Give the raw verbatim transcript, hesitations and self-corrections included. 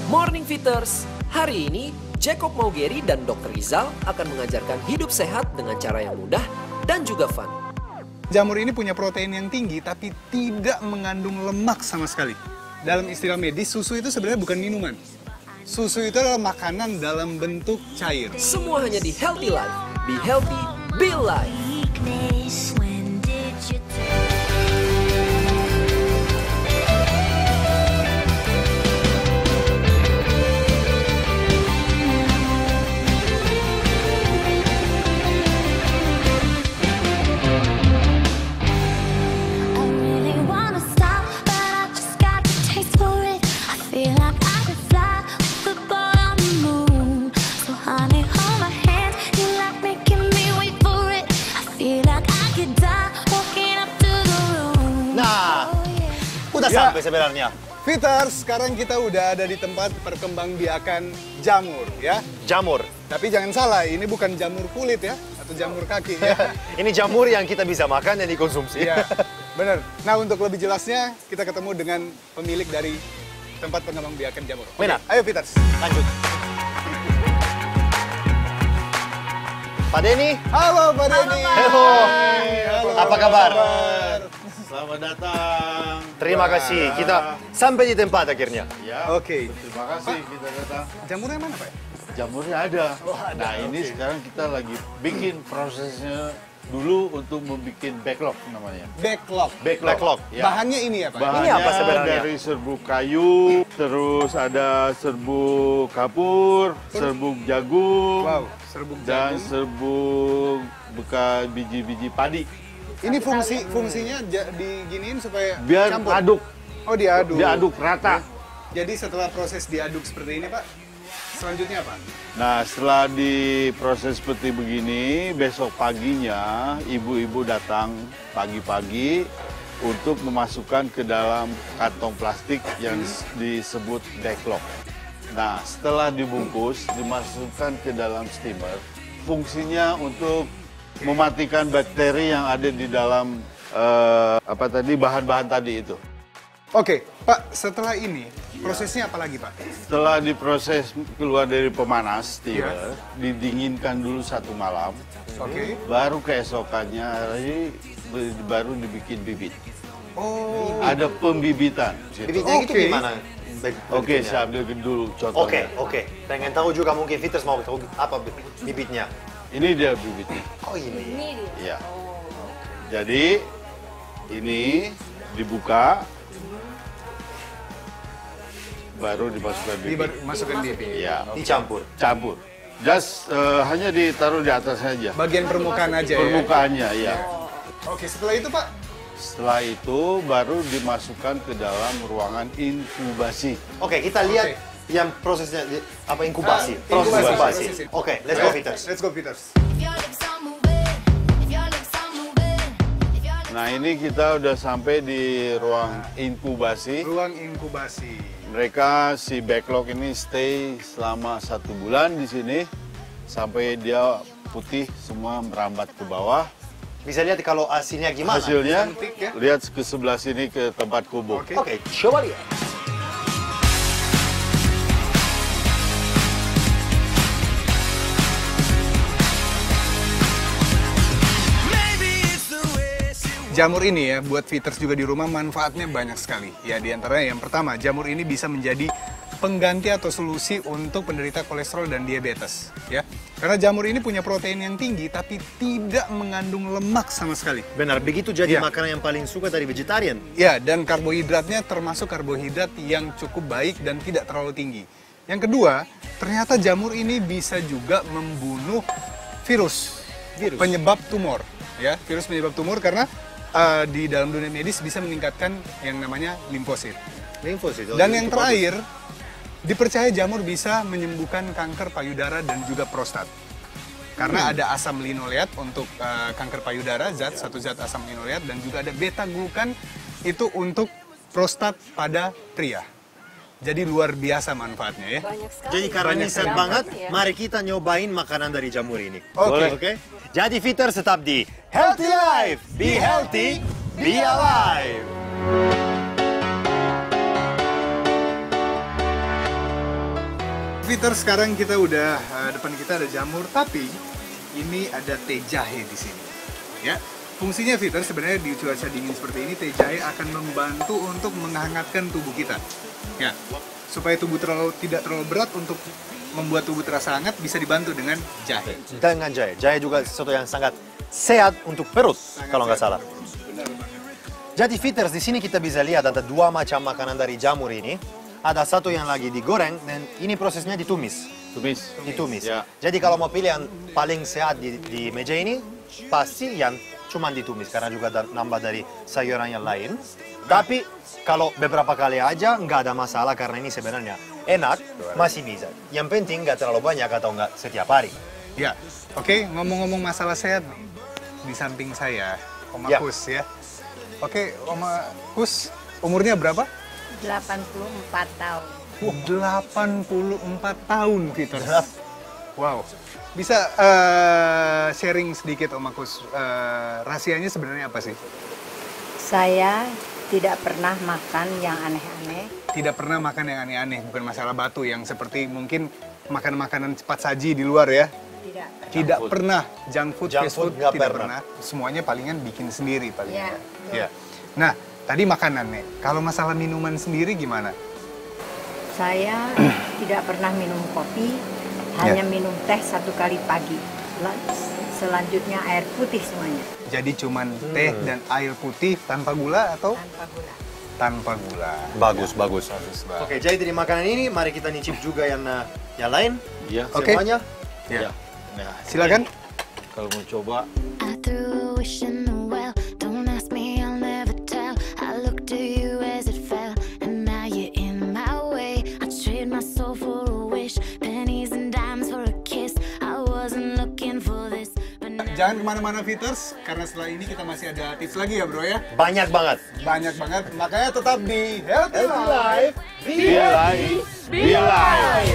Morning Fitters, hari ini Jacob Maugeri dan dokter Rizal akan mengajarkan hidup sehat dengan cara yang mudah dan juga fun. Jamur ini punya protein yang tinggi tapi tidak mengandung lemak sama sekali. Dalam istilah medis, susu itu sebenarnya bukan minuman. Susu itu adalah makanan dalam bentuk cair. Semua hanya di Healthy Life. Be healthy, be life. Udah Ya. sampai sebenarnya. Fitters, sekarang kita udah ada di tempat perkembangbiakan jamur ya. Jamur. Tapi jangan salah, ini bukan jamur kulit ya, atau jamur kaki ya. Ini jamur yang kita bisa makan dan dikonsumsi. Iya, bener. Nah, untuk lebih jelasnya, kita ketemu dengan pemilik dari tempat pengembangbiakan jamur. Oke, Benar. ayo Fitters. Lanjut. Pak Denny. Halo Pak Denny. Halo. Halo, Apa kabar? Selamat datang. Terima kasih. Kita sampai di tempat akhirnya. Ya. Oke. Terima kasih kita datang. Jamurnya mana Pak? Jamurnya ada. Nah ini sekarang kita lagi bikin prosesnya dulu untuk membuat backlog namanya. Backlog. Backlog. Backlog. Ya. Bahannya ini ya Pak? Bahannya Ini apa sebenarnya? dari serbuk kayu, terus ada serbuk kapur, serbuk jagung, Wow, serbuk dan jagung. serbuk bekas biji-biji padi. Ini fungsi fungsinya ja- diginiin supaya Biar campur. aduk, Oh, diaduk. diaduk rata. Jadi setelah proses diaduk seperti ini Pak, selanjutnya apa? Nah, setelah diproses seperti begini, besok paginya ibu-ibu datang pagi-pagi untuk memasukkan ke dalam kantong plastik yang disebut backlog. Nah, setelah dibungkus, dimasukkan ke dalam steamer. Fungsinya untuk mematikan bakteri yang ada di dalam eh, apa tadi bahan-bahan tadi itu. Oke, Pak, setelah ini prosesnya apa lagi Pak? Setelah diproses keluar dari pemanas, steamer, Iya. didinginkan dulu satu malam. Oke. Baru keesokannya hari baru dibikin bibit. Oh, Ada pembibitan. situ. Bibitnya gitu Oke. gimana? Oke, saya ambil dulu Oke, contohnya. oke. Pengen tahu juga mungkin Fitters mau tahu apa bibitnya. Ini dia bibitnya. Oh ini. Ya. Jadi ini dibuka, baru dimasukkan bibit. dimasukkan bibit. Ya, Dicampur. campur. Just eh, hanya ditaruh di atas saja. Bagian permukaan aja ya. Permukaannya, ya. Oke, setelah itu Pak, Setelah itu baru dimasukkan ke dalam ruangan inkubasi. Oke, kita lihat Oke. yang prosesnya apa inkubasi. Ah, Proses inkubasi, inkubasi. proses ini. Oke, let's go Ayo, Fitters. Let's go Fitters. Nah, ini kita udah sampai di ruang inkubasi. Ruang inkubasi. Mereka si backlog ini stay selama satu bulan di sini sampai dia putih semua merambat ke bawah. Bisa lihat kalau hasilnya gimana. Hasilnya Cantik ya. lihat ke sebelah sini ke tempat kubur. Oke. Oke, coba lihat. Jamur ini ya, buat Fitters juga di rumah manfaatnya banyak sekali. Ya, di antaranya yang pertama, jamur ini bisa menjadi pengganti atau solusi untuk penderita kolesterol dan diabetes. Ya, karena jamur ini punya protein yang tinggi, tapi tidak mengandung lemak sama sekali. Benar, begitu jadi Iya. makanan yang paling suka dari vegetarian. Ya, dan karbohidratnya termasuk karbohidrat yang cukup baik dan tidak terlalu tinggi. Yang kedua, ternyata jamur ini bisa juga membunuh virus, Virus. penyebab tumor. Ya, virus penyebab tumor karena uh, di dalam dunia medis bisa meningkatkan yang namanya limfosit. Limfosit. oh, Dan itu yang bagus. terakhir, dipercaya jamur bisa menyembuhkan kanker payudara dan juga prostat. Karena ada asam linoleat untuk uh, kanker payudara, zat satu zat asam linoleat, dan juga ada beta glukan itu untuk prostat pada pria. Jadi luar biasa manfaatnya ya. Banyak sekali. Jadi karena Banyak ini sehat sekali. banget, Ya. mari kita nyobain makanan dari jamur ini. Oke. Oke? Jadi Fitters tetap di Healthy Life. Be healthy, be alive. Peter, sekarang kita udah uh, depan kita ada jamur, tapi ini ada teh jahe di sini. Ya, fungsinya Peter sebenarnya di cuaca dingin seperti ini, teh jahe akan membantu untuk menghangatkan tubuh kita. Ya, supaya tubuh terlalu tidak terlalu berat untuk membuat tubuh terasa hangat, bisa dibantu dengan jahe. Dengan jahe. Jahe juga sesuatu yang sangat sehat untuk perut, sangat kalau nggak salah. Jadi Fitters, di sini kita bisa lihat ada dua macam makanan dari jamur ini. Ada satu yang lagi digoreng dan ini prosesnya ditumis. Tumis. Ditumis. Ya. Jadi kalau mau pilih yang paling sehat di, di meja ini, pasti yang cuma ditumis karena juga ada nambah dari sayuran yang lain. Tapi kalau beberapa kali aja nggak ada masalah karena ini sebenarnya enak, masih bisa. Yang penting nggak terlalu banyak atau nggak setiap hari. Ya, oke, ngomong-ngomong masalah sehat nih, di samping saya, Om Ya. Kus ya. Oke, Om Kus, umurnya berapa? delapan puluh empat tahun. Wah, delapan puluh empat tahun, Peter. Wow. Bisa eh, sharing sedikit, Om Kus, eh, rahasianya sebenarnya apa sih? Saya tidak pernah makan yang aneh-aneh. Tidak pernah makan yang aneh-aneh, bukan masalah batu yang seperti mungkin makan makanan cepat saji di luar ya. Tidak pernah. Tidak pernah junk food, Junk fast food food, nggak tidak pernah. pernah. Semuanya palingan bikin sendiri paling. Iya, Ya. Nah, tadi makanannya. Kalau masalah minuman sendiri gimana? Saya tidak pernah minum kopi, hanya minum teh satu kali pagi. Lan- Selanjutnya air putih semuanya, Jadi cuman teh dan air putih tanpa gula atau tanpa gula. tanpa gula? Bagus, bagus. Bagus banget. Oke, jadi dari makanan ini, mari kita nyicip juga yang uh, yang lain. Iya. Oke. Semuanya. Ya. Nah, Silakan. kalau mau coba, I threw a wish in the well. Don't ask me, I'll never tell. I looked to you as it fell, and now you're in my way. I trade my soul for a wish, pennies and dimes for a kiss. I wasn't looking for this, but now Jangan kemana-mana, Fitters, karena setelah ini kita masih ada tips lagi ya, bro ya. Banyak banget. Banyak banget, makanya tetap di Healthy Life. be live, be live.